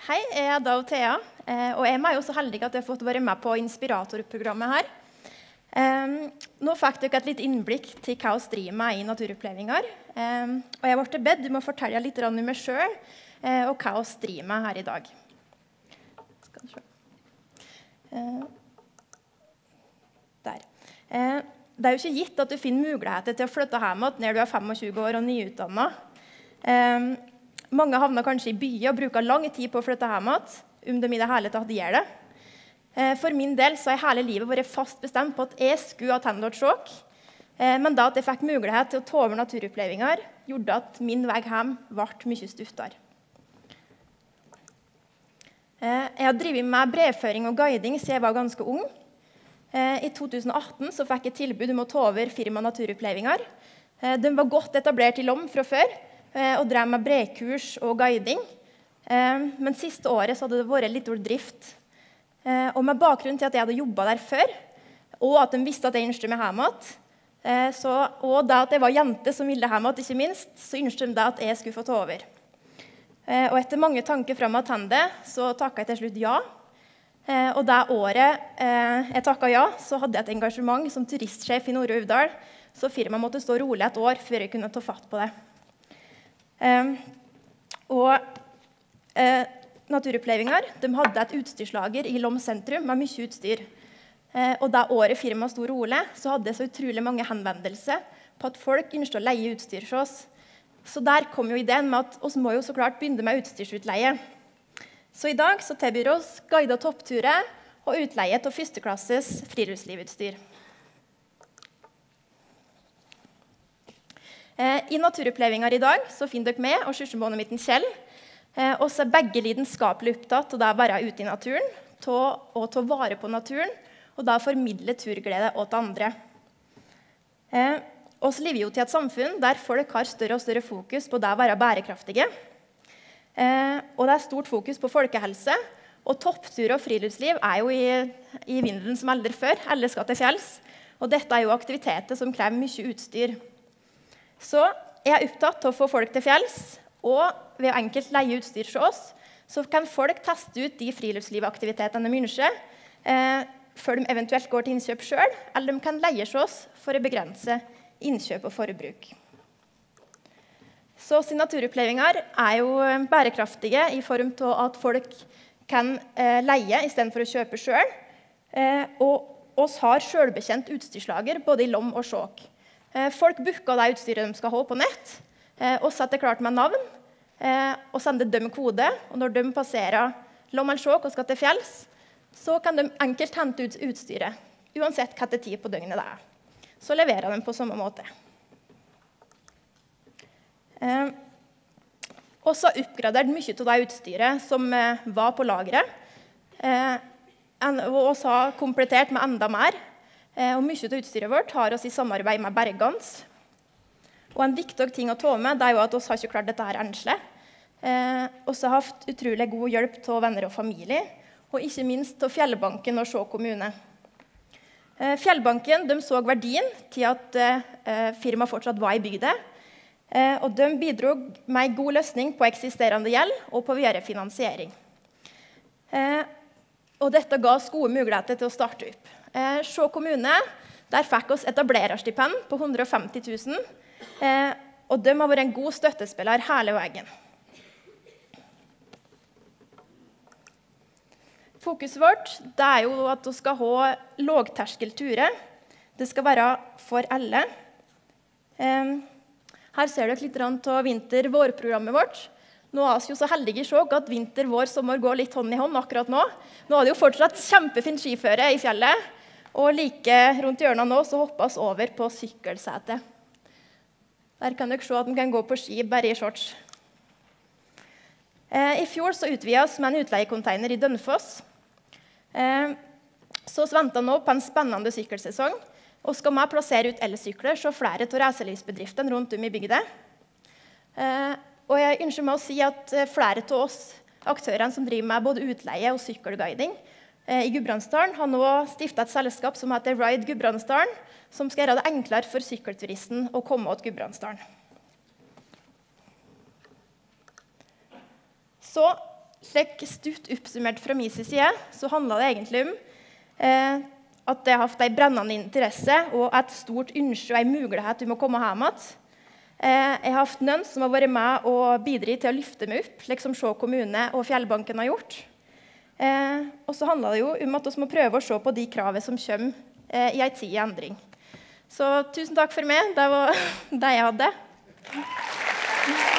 Hei, jeg er Dag Thea, og jeg er jo så heldig at jeg har fått være med på Inspirator-programmet her. Nå fikk dere et litt innblikk til hva vi driver med i naturopplevelser. Og jeg ble bedt om å fortelle litt om meg selv, og hva vi driver med her i dag. Skal vi se. Der. Det er jo ikke gitt at du finner muligheter til å flytte hjem når du er 25 år og nyutdannet. Mange havner kanskje i byer og bruker lang tid på å flytte hjem, om de i det hele tatt gjør det. For min del så har jeg hele livet vært fast bestemt på at jeg skulle ha tenårssjokk, men da at jeg fikk mulighet til å ta over naturopplevelser, gjorde at min vei hjem ble mye stuttere. Jeg har drevet med brevføring og guiding siden jeg var ganske ung. I 2018 så fikk jeg tilbud om å ta over firma naturopplevelser. De var godt etablert i Lom fra før, og drev med brevkurs og guiding. Men siste året så hadde det vært litt drift. Og med bakgrunn til at jeg hadde jobbet der før, og at de visste at jeg ønsket meg hjem igjen, og da at jeg var jente som ville hjem igjen, ikke minst, så ønsket de at jeg skulle få ta over. Og etter mange tanker frem og tende, så takket jeg til slutt ja. Og det året jeg takket ja, så hadde jeg et engasjement som turistsjef i Nord-Uvdal, så firmaet måtte stå rolig et år før jeg kunne ta fatt på det. Naturopplevelser, de hadde et utstyrslager i Lom sentrum med mye utstyr. Og da året firmaet stod rolig, så hadde jeg så utrolig mange henvendelser på at folk ønsket å leie utstyr til oss. Så der kom jo ideen med at vi må jo så klart begynne med utstyrsutleie. Så i dag så tilbyr oss guidet toppturer og utleie til førsteklasses friluftslivutstyr. I naturopplevelser i dag så finner dere meg og søskenbarnet mitt Kjell. Og så er begge lidenskapelig opptatt av det å være ute i naturen, og ta vare på naturen, og da formidle turglede til andre. Vi lever jo til et samfunn der folk har større og større fokus på det å være bærekraftige. Og det er stort fokus på folkehelse, og topptur og friluftsliv er jo i vinden som aldri før. Alle skal til fjells, og dette er jo aktiviteter som krever mye utstyr. Så jeg er opptatt av å få folk til fjells, og ved å enkelt leie utstyr til oss, så kan folk teste ut de friluftslivaktivitetene de ønsker, før de eventuelt går til innkjøp selv, eller de kan leie til oss for å begrense innkjøp og forbruk. Så naturopplevelser er jo bærekraftige i form av at folk kan leie i stedet for å kjøpe selv, og oss har selvbekjent utstyrslager både i Lom og Skjåk. Folk booker det utstyret de skal ha på nett, og setter klart med navn, og sender dem kode, og når de passerer Lom eller Skjåk og skal til fjells, så kan de enkelt hente ut utstyret, uansett hva tid på døgnet det er. Så leverer de på samme måte. Og så oppgradert mye av det utstyret som var på lageret, og så har komplettert med enda mer. Og mye av utstyret vårt har oss i samarbeid med Bergans. Og en viktig ting å ta med, det er jo at vi har ikke klart dette her enslig. Vi har hatt utrolig god hjelp til venner og familie, og ikke minst til Fjellbanken og Skjåk kommune. Fjellbanken de så verdien til at firmaet fortsatt var i bygda, og de bidro med en god løsning på eksisterende gjeld og på videre finansiering. Og dette ga oss gode muligheter til å starte opp. Skjåk kommune, der fikk oss etablererstipend på 150 000, og de har vært en god støttespiller hele veien. Fokuset vårt det er jo at vi skal ha lågterskelturer. Det skal være for alle. Her ser dere litt av vinter-vårprogrammet vårt. Nå er vi jo så heldige i Skjåk at vinter, vår, sommer går litt hånd i hånd akkurat nå. Nå er det jo fortsatt kjempefint skiføre i fjellet, og like rundt hjørnet nå så hoppes over på sykkelsetet. Der kan dere se at den kan gå på ski bare i shorts. I fjor så utvidet vi med en utleiekonteiner i Dønfoss. Så vi venter nå på en spennende sykkelsesong, og skal vi plassere ut elsykler så flere av reiselivsbedriftene rundt om i bygda. Og jeg ønsker meg å si at flere av oss aktørene som driver med både utleie og sykkelguiding i Gudbrandsdalen har nå stiftet et selskap som heter Ride Gudbrandsdalen, som skal gjøre det enklere for sykkelturisten å komme til Gudbrandsdalen. Så slik stutt oppsummert fra min side, så handler det egentlig om at jeg har hatt en brennende interesse og et stort ønske og en mulighet om å komme hjem igjen. Jeg har hatt noen som har vært med og bidratt til å lyfte meg opp, slik som Skå kommune og Fjellbanken har gjort. Og så handler det jo om at vi må prøve å se på de kravene som kommer i en tid i endring. Så tusen takk for meg, det var det jeg hadde.